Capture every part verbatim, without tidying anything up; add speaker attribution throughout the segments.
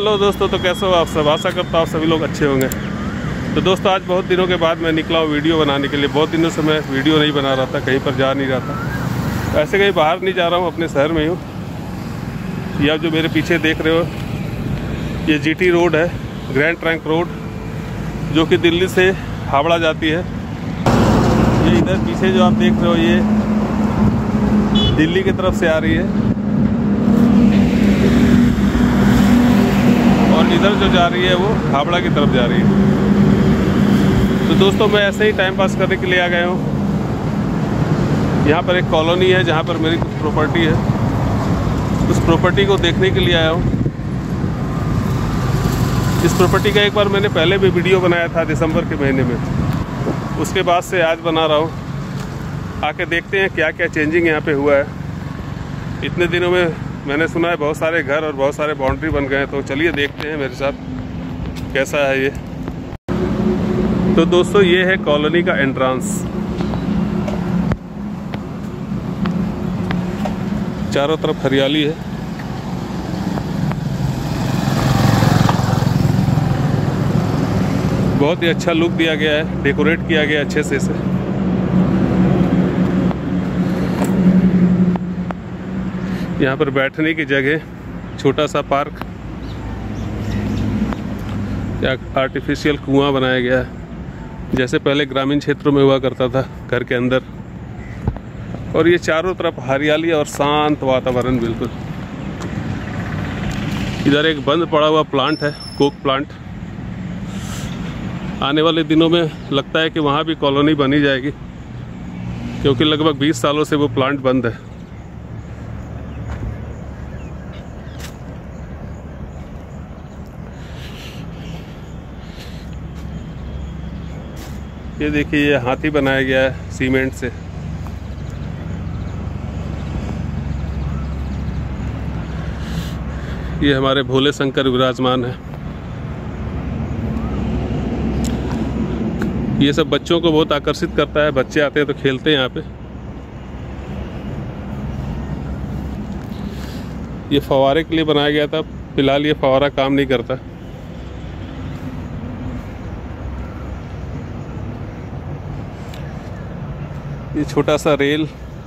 Speaker 1: Hello दोस्तों, तो कैसे हो आप सब। आशा करता हूँ आप सभी लोग अच्छे होंगे। तो दोस्तों आज बहुत दिनों के बाद मैं निकला हूँ वीडियो बनाने के लिए। बहुत दिनों से मैं वीडियो नहीं बना रहा था, कहीं पर जा नहीं रहा था। ऐसे कहीं बाहर नहीं जा रहा हूँ, अपने शहर में ही हूँ। ये आप जो मेरे पीछे देख रहे हो, ये जीटी रोड है, ग्रैंड ट्रंक रोड, जो कि दिल्ली से हावड़ा जाती है। ये इधर पीछे जो आप देख रहे हो, ये दिल्ली की तरफ से आ रही है, और इधर जो जा रही है वो हावड़ा की तरफ जा रही है। तो दोस्तों मैं ऐसे ही टाइम पास करने के लिए आ गया हूँ। यहाँ पर एक कॉलोनी है जहाँ पर मेरी कुछ प्रॉपर्टी है, उस प्रॉपर्टी को देखने के लिए आया हूँ। इस प्रॉपर्टी का एक बार मैंने पहले भी वीडियो बनाया था दिसंबर के महीने में, उसके बाद से आज बना रहा हूँ। आके देखते हैं क्या क्या चेंजिंग यहाँ पे हुआ है। इतने दिनों में मैंने सुना है बहुत सारे घर और बहुत सारे बाउंड्री बन गए हैं, तो चलिए देखते हैं मेरे साथ कैसा है ये। तो दोस्तों ये है कॉलोनी का एंट्रेंस। चारों तरफ हरियाली है। बहुत ही अच्छा लुक दिया गया है, डेकोरेट किया गया अच्छे से इसे। यहाँ पर बैठने की जगह, छोटा सा पार्क, या आर्टिफिशियल कुआं बनाया गया है, जैसे पहले ग्रामीण क्षेत्रों में हुआ करता था घर के अंदर। और ये चारों तरफ हरियाली और शांत वातावरण बिल्कुल। इधर एक बंद पड़ा हुआ प्लांट है, कोक प्लांट। आने वाले दिनों में लगता है कि वहाँ भी कॉलोनी बनी जाएगी, क्योंकि लगभग बीस सालों से वो प्लांट बंद है। ये देखिए, ये हाथी बनाया गया है सीमेंट से। ये हमारे भोले शंकर विराजमान है। ये सब बच्चों को बहुत आकर्षित करता है, बच्चे आते हैं तो खेलते हैं यहाँ पे। ये फव्वारे के लिए बनाया गया था, फिलहाल ये फव्वारा काम नहीं करता। ये छोटा सा रेल,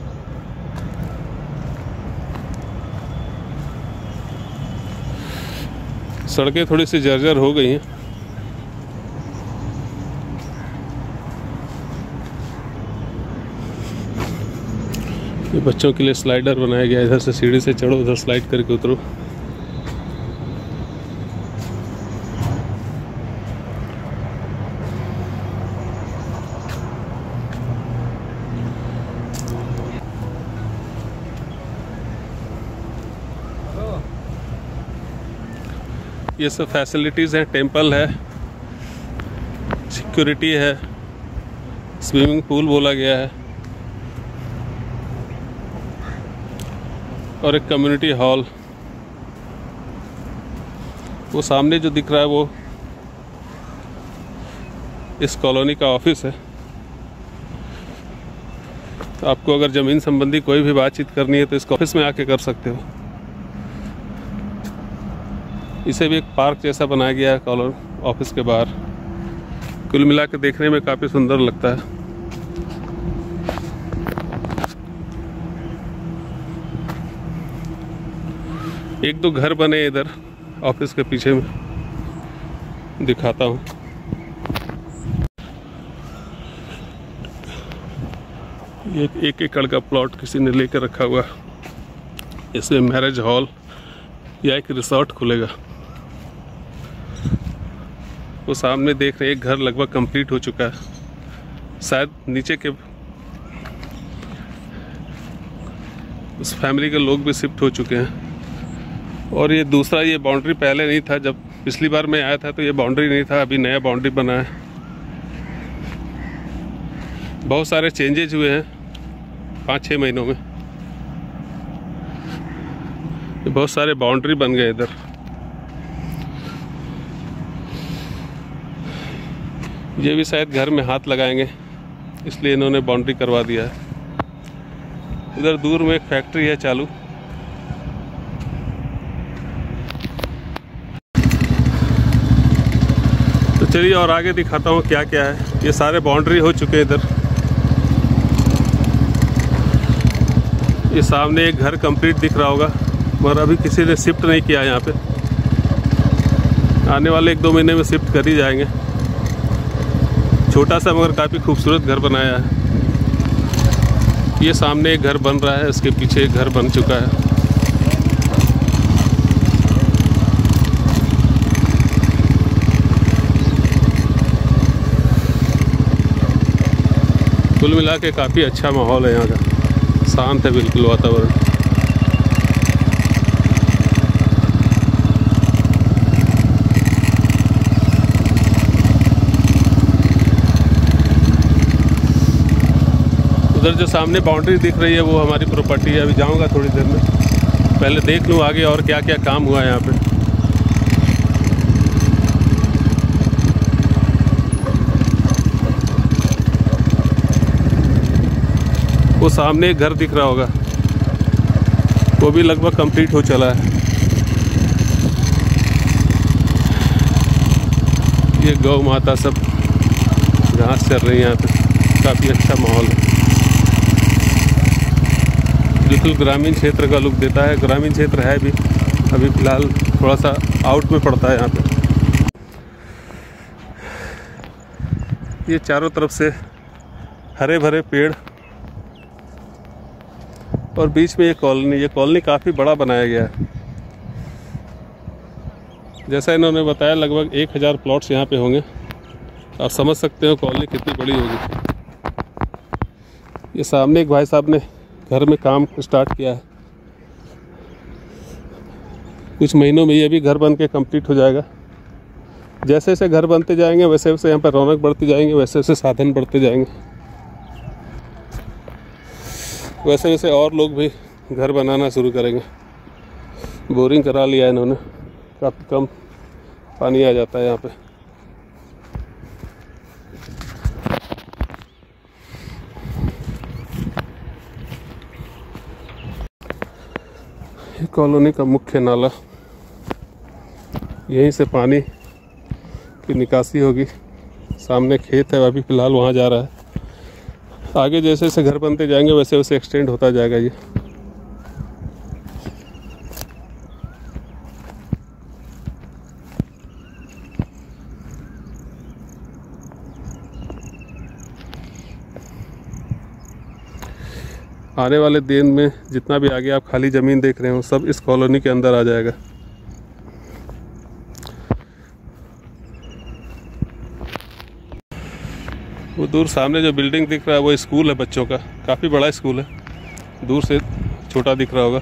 Speaker 1: सड़कें थोड़ी सी जर्जर हो गई हैं। ये बच्चों के लिए स्लाइडर बनाया गया है, इधर से सीढ़ी से चढ़ो, उधर स्लाइड करके उतरो। ये सब फैसिलिटीज़ हैं, टेंपल है, सिक्योरिटी है, स्विमिंग पूल बोला गया है, और एक कम्युनिटी हॉल। वो सामने जो दिख रहा है वो इस कॉलोनी का ऑफिस है। तो आपको अगर ज़मीन संबंधी कोई भी बातचीत करनी है तो इस ऑफिस में आके कर सकते हो। इसे भी एक पार्क जैसा बनाया गया है कॉलोनी ऑफिस के बाहर। कुल मिला के देखने में काफ़ी सुंदर लगता है। एक दो घर बने इधर ऑफिस के पीछे में, दिखाता हूँ। ये एक एकड़ का प्लॉट किसी ने लेकर रखा हुआ। इसमें मैरिज हॉल या एक रिसोर्ट खुलेगा। वो सामने देख रहे हैं, एक घर लगभग कंप्लीट हो चुका है। शायद नीचे के उस फैमिली के लोग भी शिफ्ट हो चुके हैं। और ये दूसरा, ये बाउंड्री पहले नहीं था, जब पिछली बार मैं आया था तो ये बाउंड्री नहीं था, अभी नया बाउंड्री बना है। बहुत सारे चेंजेज हुए हैं पाँच छः महीनों में। बहुत सारे बाउंड्री बन गए इधर। ये भी शायद घर में हाथ लगाएंगे, इसलिए इन्होंने बाउंड्री करवा दिया है। इधर दूर में एक फैक्ट्री है चालू। चलिए और आगे दिखाता हूँ क्या क्या है। ये सारे बाउंड्री हो चुके हैं इधर। ये सामने एक घर कंप्लीट दिख रहा होगा, मगर अभी किसी ने शिफ्ट नहीं किया यहाँ पे। आने वाले एक दो महीने में शिफ्ट कर ही जाएंगे। छोटा सा मगर काफ़ी खूबसूरत घर बनाया है। ये सामने एक घर बन रहा है, इसके पीछे एक घर बन चुका है। कुल मिला के काफ़ी अच्छा माहौल है यहाँ का, शांत है बिल्कुल वातावरण। उधर जो सामने बाउंड्री दिख रही है वो हमारी प्रॉपर्टी है। अभी जाऊंगा थोड़ी देर में, पहले देख लूँ आगे और क्या क्या काम हुआ है यहाँ पे। वो सामने एक घर दिख रहा होगा, वो भी लगभग कंप्लीट हो चला है। ये गौ माता सब घास चल रही है यहाँ पे, काफ़ी अच्छा माहौल है। बिल्कुल ग्रामीण क्षेत्र का लुक देता है। ग्रामीण क्षेत्र है भी, अभी फ़िलहाल थोड़ा सा आउट में पड़ता है यहाँ पे। ये चारों तरफ से हरे भरे पेड़ और बीच में ये कॉलोनी। ये कॉलोनी काफ़ी बड़ा बनाया गया है। जैसा इन्होंने बताया लगभग एक हज़ार प्लॉट्स यहाँ पे होंगे। आप समझ सकते हो कॉलोनी कितनी बड़ी होगी। ये सामने एक भाई साहब ने घर में काम स्टार्ट किया है। कुछ महीनों में ये भी घर बन के कंप्लीट हो जाएगा। जैसे जैसे घर बनते जाएंगे वैसे वैसे यहाँ पर रौनक बढ़ती जाएंगे, वैसे वैसे साधन बढ़ते जाएंगे, वैसे वैसे और लोग भी घर बनाना शुरू करेंगे। बोरिंग करा लिया है इन्होंने, काफ़ी कम पानी आ जाता है यहाँ पे। ये कॉलोनी का मुख्य नाला, यहीं से पानी की निकासी होगी। सामने खेत है, अभी फ़िलहाल वहाँ जा रहा है। आगे जैसे जैसे घर बनते जाएंगे वैसे वैसे एक्सटेंड होता जाएगा ये। आने वाले दिन में जितना भी आगे आप खाली ज़मीन देख रहे हो सब इस कॉलोनी के अंदर आ जाएगा। वो दूर सामने जो बिल्डिंग दिख रहा है वो स्कूल है बच्चों का, काफ़ी बड़ा स्कूल है। दूर से छोटा दिख रहा होगा।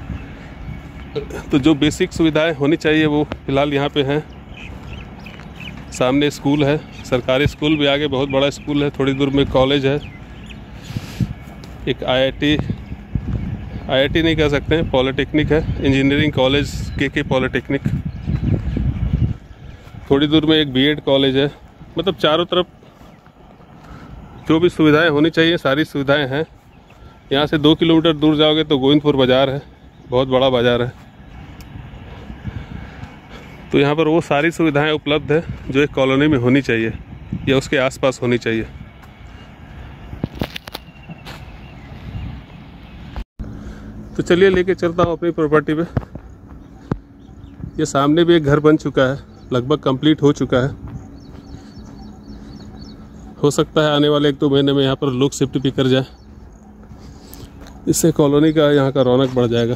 Speaker 1: तो जो बेसिक सुविधाएं होनी चाहिए वो फ़िलहाल यहाँ पे हैं। सामने स्कूल है, सरकारी स्कूल भी, आगे बहुत बड़ा स्कूल है। थोड़ी दूर में कॉलेज है, एक आईआईटी आईआईटी नहीं कह सकते हैं, पॉलिटेक्निक है, इंजीनियरिंग कॉलेज के के पॉलिटेक्निक। थोड़ी दूर में एक बीएड कॉलेज है। मतलब चारों तरफ जो भी सुविधाएं होनी चाहिए सारी सुविधाएं हैं। यहाँ से दो किलोमीटर दूर जाओगे तो गोविंदपुर बाज़ार है, बहुत बड़ा बाज़ार है। तो यहाँ पर वो सारी सुविधाएं उपलब्ध है जो एक कॉलोनी में होनी चाहिए या उसके आसपास होनी चाहिए। तो चलिए लेके चलता हूँ अपनी प्रॉपर्टी पे। ये सामने भी एक घर बन चुका है, लगभग कंप्लीट हो चुका है। हो सकता है आने वाले एक दो महीने में यहाँ पर लोग शिफ्ट भी कर जाए। इससे कॉलोनी का यहाँ का रौनक बढ़ जाएगा।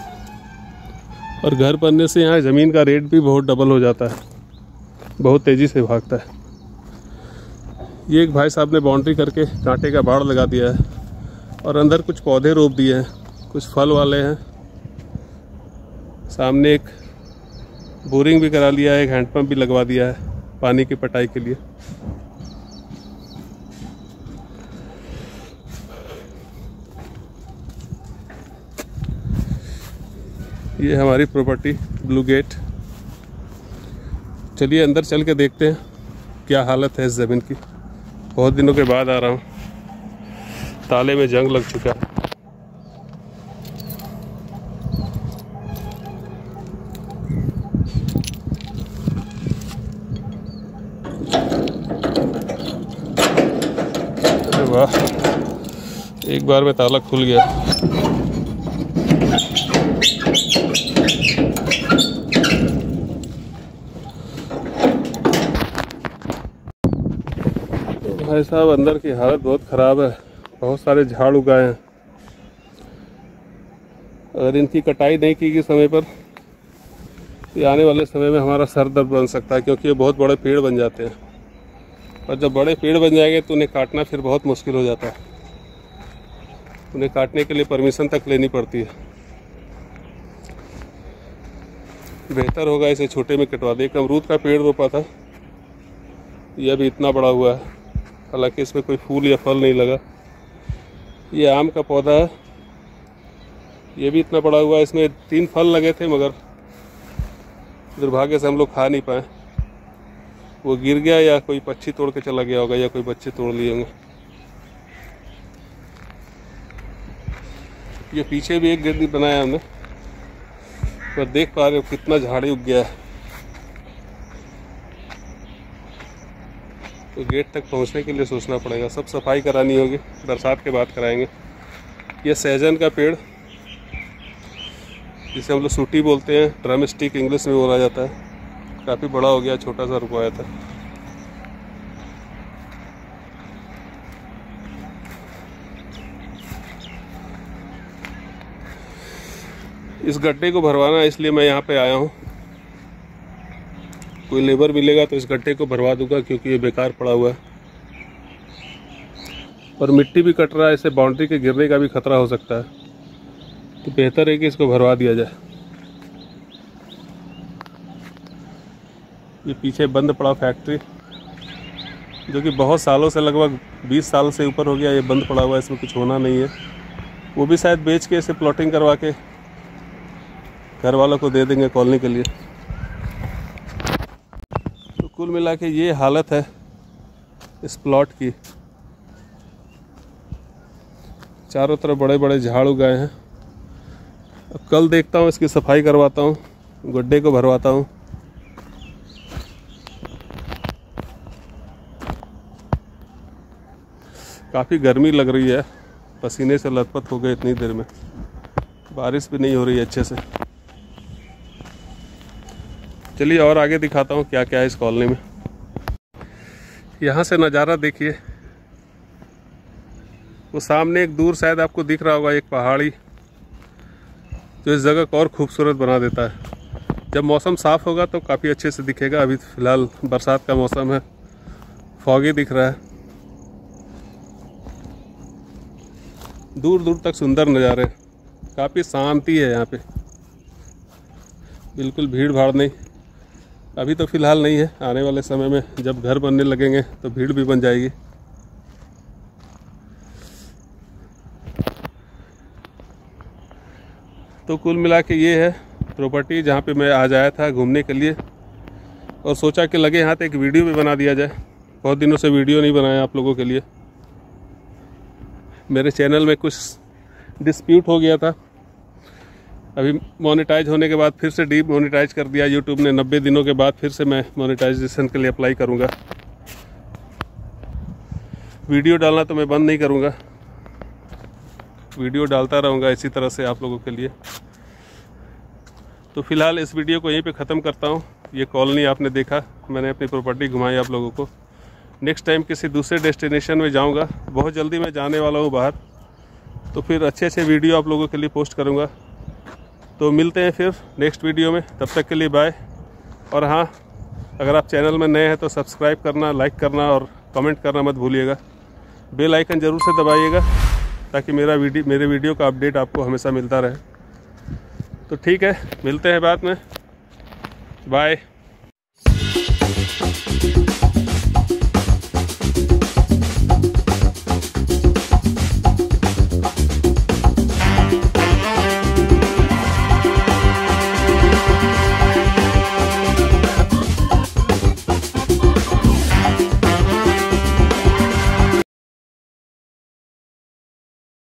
Speaker 1: और घर बनने से यहाँ ज़मीन का रेट भी बहुत डबल हो जाता है, बहुत तेज़ी से भागता है। ये एक भाई साहब ने बाउंड्री करके कांटे का बाड़ लगा दिया है और अंदर कुछ पौधे रोप दिए हैं, कुछ फल वाले हैं। सामने एक बोरिंग भी करा लिया है, एक हैंडपम्प भी लगवा दिया है पानी की पटाई के लिए। ये हमारी प्रॉपर्टी ब्लू गेट। चलिए अंदर चल के देखते हैं क्या हालत है इस ज़मीन की। बहुत दिनों के बाद आ रहा हूँ, ताले में जंग लग चुका है। एक बार में ताला खुल गया। तो भाई साहब अंदर की हालत बहुत ख़राब है, बहुत सारे झाड़ उगाए हैं। अगर इनकी कटाई नहीं की गई समय पर तो आने वाले समय में हमारा सर दर्द बन सकता है, क्योंकि ये बहुत बड़े पेड़ बन जाते हैं और जब बड़े पेड़ बन जाएंगे तो उन्हें काटना फिर बहुत मुश्किल हो जाता है। उन्हें काटने के लिए परमिशन तक लेनी पड़ती है। बेहतर होगा इसे छोटे में कटवा दे। एक अमरूद का पेड़ रोपा था, यह भी इतना बड़ा हुआ है, हालांकि इसमें कोई फूल या फल नहीं लगा। ये आम का पौधा है, ये भी इतना बड़ा हुआ है, इसमें तीन फल लगे थे मगर दुर्भाग्य से हम लोग खा नहीं पाए। वो गिर गया या कोई पक्षी तोड़ के चला गया होगा या कोई बच्चे तोड़ लिए होंगे। ये पीछे भी एक गेट बनाया हमने, पर देख पा रहे हो कितना झाड़ी उग गया है। तो गेट तक पहुंचने के लिए सोचना पड़ेगा, सब सफाई करानी होगी, बरसात के बाद कराएंगे। ये सहजन का पेड़ जिसे हम लोग सूटी बोलते हैं, ड्रम स्टिक इंग्लिश में बोला जाता है, काफ़ी बड़ा हो गया, छोटा सा रुकवाया था। इस गड्ढे को भरवाना है, इसलिए मैं यहाँ पे आया हूँ। कोई लेबर मिलेगा तो इस गड्ढे को भरवा दूंगा, क्योंकि ये बेकार पड़ा हुआ है और मिट्टी भी कट रहा है, इससे बाउंड्री के गिरने का भी खतरा हो सकता है। तो बेहतर है कि इसको भरवा दिया जाए। ये पीछे बंद पड़ा फैक्ट्री, जो कि बहुत सालों से, लगभग बीस साल से ऊपर हो गया ये बंद पड़ा हुआ है, इसमें कुछ होना नहीं है। वो भी शायद बेच के इसे प्लॉटिंग करवा के घर वालों को दे देंगे कॉलोनी के लिए। तो कुल मिला के ये हालत है इस प्लॉट की। चारों तरफ बड़े बड़े झाड़ उगाए हैं। अब कल देखता हूँ, इसकी सफाई करवाता हूँ, गड्ढे को भरवाता हूँ। काफ़ी गर्मी लग रही है, पसीने से लथपथ हो गए इतनी देर में। बारिश भी नहीं हो रही है अच्छे से। चलिए और आगे दिखाता हूँ क्या क्या है इस कॉलोनी में। यहाँ से नज़ारा देखिए, वो सामने एक दूर शायद आपको दिख रहा होगा एक पहाड़ी, जो इस जगह को और खूबसूरत बना देता है। जब मौसम साफ़ होगा तो काफ़ी अच्छे से दिखेगा। अभी फ़िलहाल बरसात का मौसम है, फॉगी दिख रहा है। दूर दूर तक सुंदर नज़ारे, काफ़ी शांति है यहाँ पे, बिल्कुल भीड़ भाड़ नहीं। अभी तो फ़िलहाल नहीं है, आने वाले समय में जब घर बनने लगेंगे तो भीड़ भी बन जाएगी। तो कुल मिला के ये है प्रॉपर्टी जहाँ पे मैं आज आया था घूमने के लिए, और सोचा कि लगे हाथ एक वीडियो भी बना दिया जाए। बहुत दिनों से वीडियो नहीं बनाया आप लोगों के लिए। मेरे चैनल में कुछ डिस्प्यूट हो गया था, अभी मोनेटाइज होने के बाद फिर से डी मोनेटाइज कर दिया यूट्यूब ने। नब्बे दिनों के बाद फिर से मैं मोनेटाइजेशन के लिए अप्लाई करूँगा। वीडियो डालना तो मैं बंद नहीं करूँगा, वीडियो डालता रहूँगा इसी तरह से आप लोगों के लिए। तो फ़िलहाल इस वीडियो को यहीं पे ख़त्म करता हूँ। ये कॉलोनी आपने देखा, मैंने अपनी प्रॉपर्टी घुमाई आप लोगों को। नेक्स्ट टाइम किसी दूसरे डेस्टिनेशन में जाऊँगा, बहुत जल्दी मैं जाने वाला हूँ बाहर, तो फिर अच्छे अच्छे वीडियो आप लोगों के लिए पोस्ट करूँगा। तो मिलते हैं फिर नेक्स्ट वीडियो में, तब तक के लिए बाय। और हाँ, अगर आप चैनल में नए हैं तो सब्सक्राइब करना, लाइक करना और कमेंट करना मत भूलिएगा। बेल आइकन ज़रूर से दबाइएगा ताकि मेरा वीडियो मेरे वीडियो का अपडेट आपको हमेशा मिलता रहे। तो ठीक है, मिलते हैं बाद में, बाय।